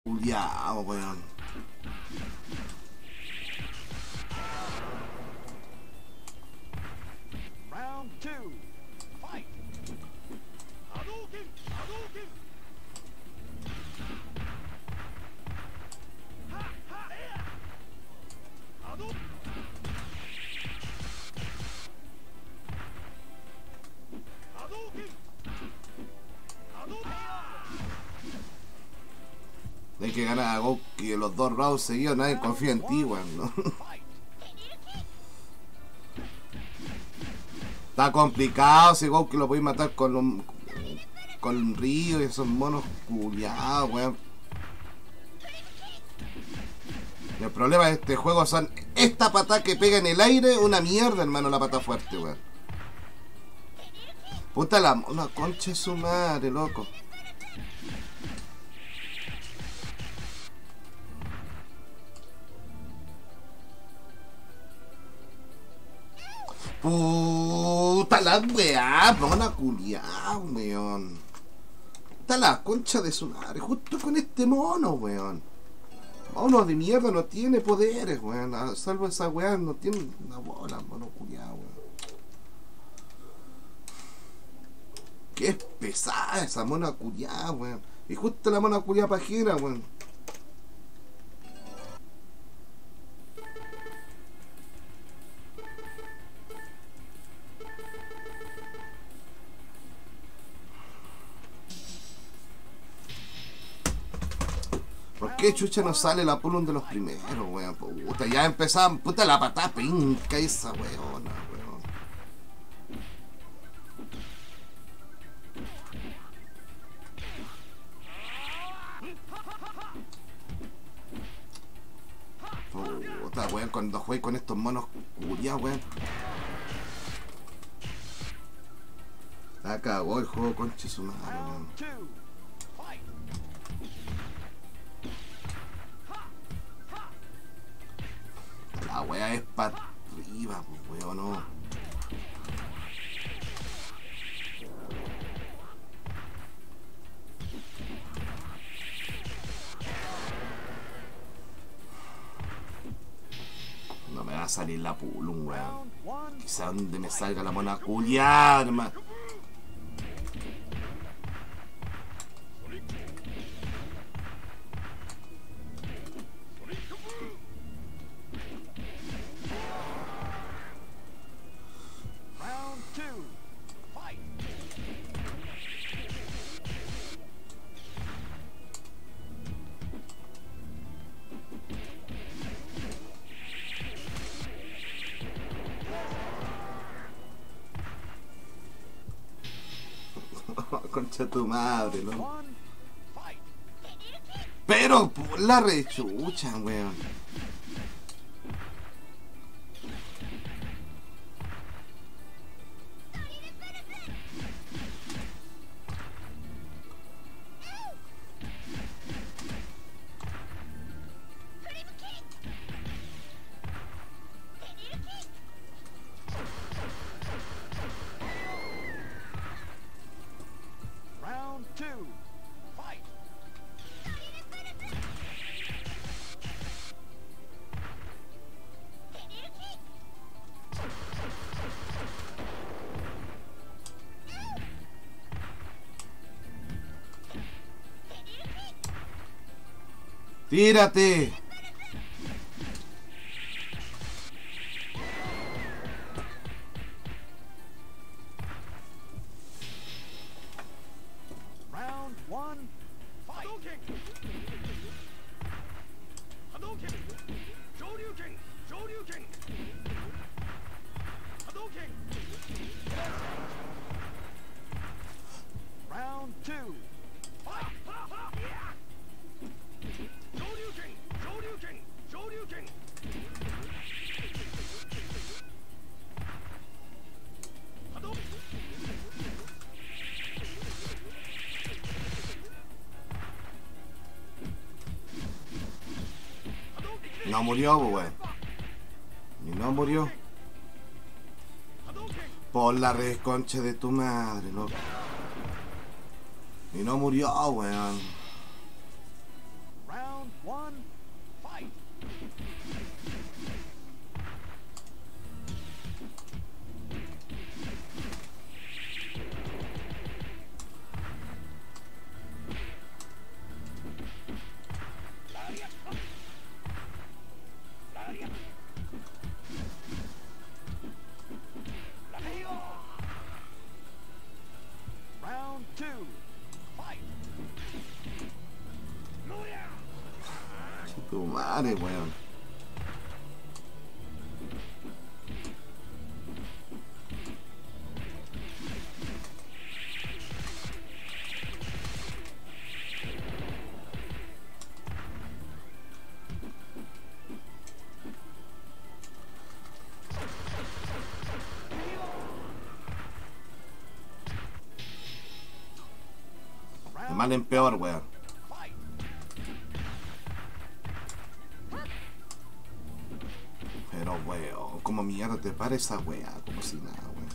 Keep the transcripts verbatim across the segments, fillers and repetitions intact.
Culiao, weón. Round two. Fight. Hadouken! Hadouken! Ha ha yeah! Hadouken! Hadouken! Hadouken! Hay que ganar a Goku los dos rounds seguidos, nadie confía en ti, weón, ¿no? Está complicado si Goku lo podéis matar con un, con un río y esos monos culiados, weón. Y el problema de este juego son esta patada que pega en el aire, una mierda, hermano, la pata fuerte, weón. Puta la una concha de su madre, loco. Puta la weá, mona culiao, weón. Puta la concha de su madre, justo con este mono, weón. Mono de mierda no tiene poderes, weón. Salvo esa weá, no tiene una bola, mono culiao, weón. Qué pesada esa mona culiao, weón. Y justo la mona culiao pajera, weón. ¿Por qué chucha no sale la Pulum de los primeros, weón? Puta, ya empezaban, puta la patada pinca esa weona, weón. Puta, weón, cuando juegue con estos monos culiados, weón. Acabó el juego, conche su madre, weón. La wea es para arriba, pues, weón, no. No me va a salir la Pulum, weón. Quizá donde me salga la mona culiada, hermano. Concha tu madre, ¿no? Pero por la rechucha, weón. ¡Tírate! Round one. Fight. Hadouken! Hadouken! Shoryuken! Shoryuken! Hadouken! Round two. Fight! Ha ha! Yeah! Shoryuken! Shoryuken! Shoryuken! Hadouken! No murió, weón. Y no murió. Por la red, concha de tu madre, loco. Y no murió, weón. Round one, fight. Round two, fight. Tu madre, weón. De mal en peor, weón. Fight. Pero, weón, como mierda te para esa weá, como si nada, weón.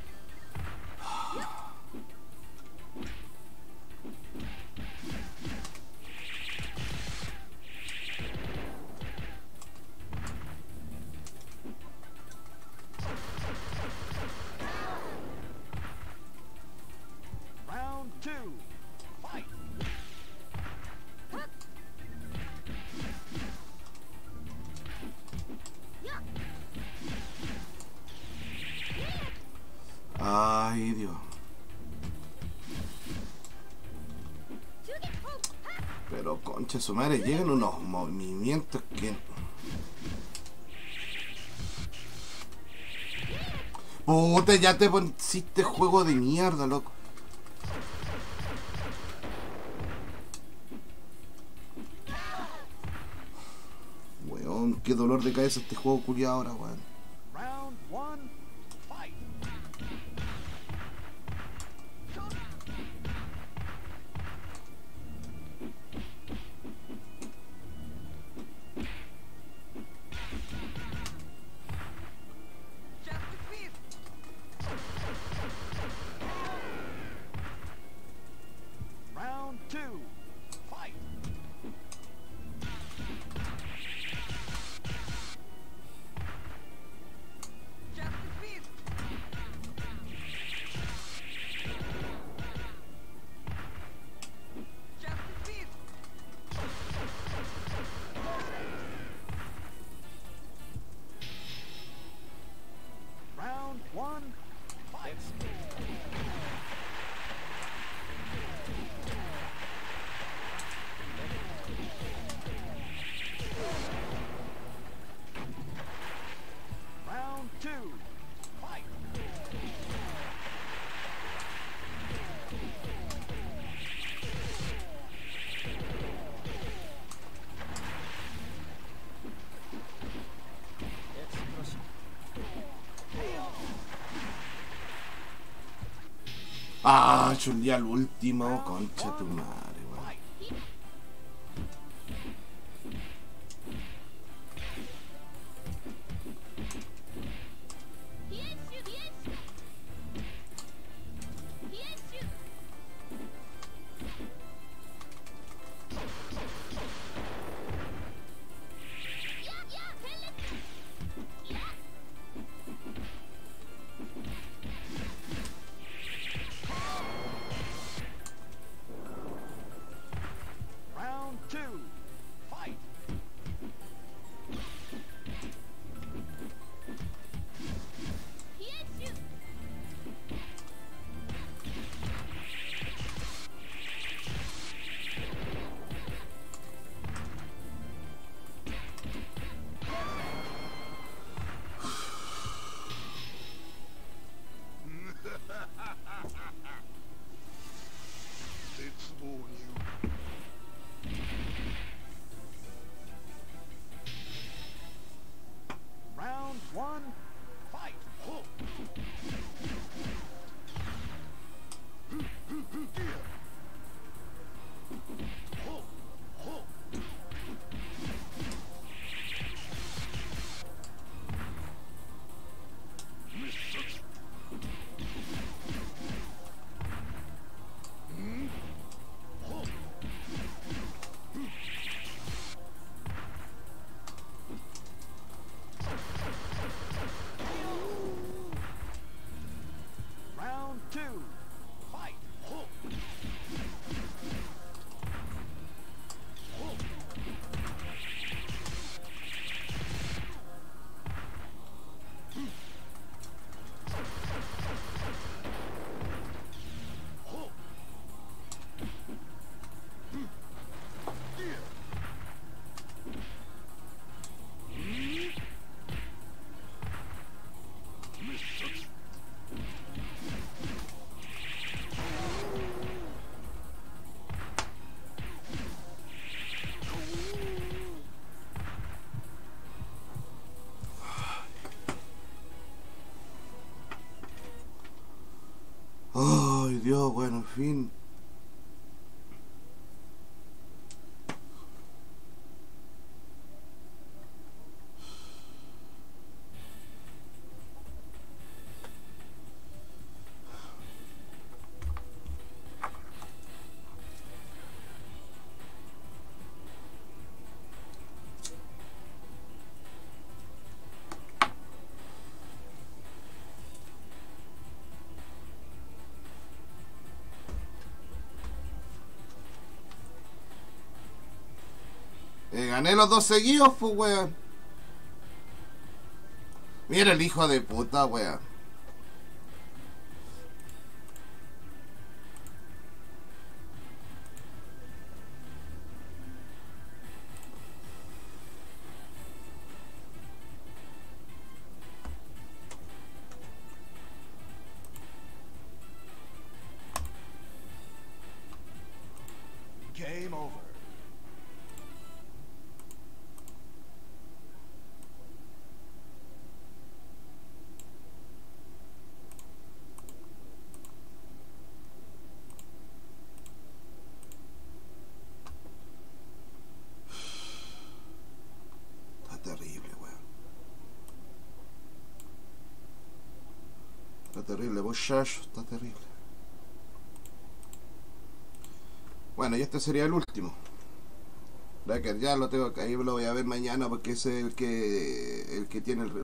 Round two, fight. Ay, Dios. Pero, concha de su madre, llegan unos movimientos que... Puta, ya te pusiste juego de mierda, loco. Weón, qué dolor de cabeza este juego culiado ahora, weón. Round one, fight. Round two, fight. Round one, fight. Round two, fight. Ah, chulé al último, concha tu madre, weón. Fight. fin. Eh, gané los dos seguidos, pues, weón. Mira el hijo de puta, weón. Game over. Terrible, weón. Está terrible, muchacho, está terrible. Bueno, y este sería el último. Breaker, ya lo tengo que ahí lo voy a ver mañana porque ese es el que el que tiene el,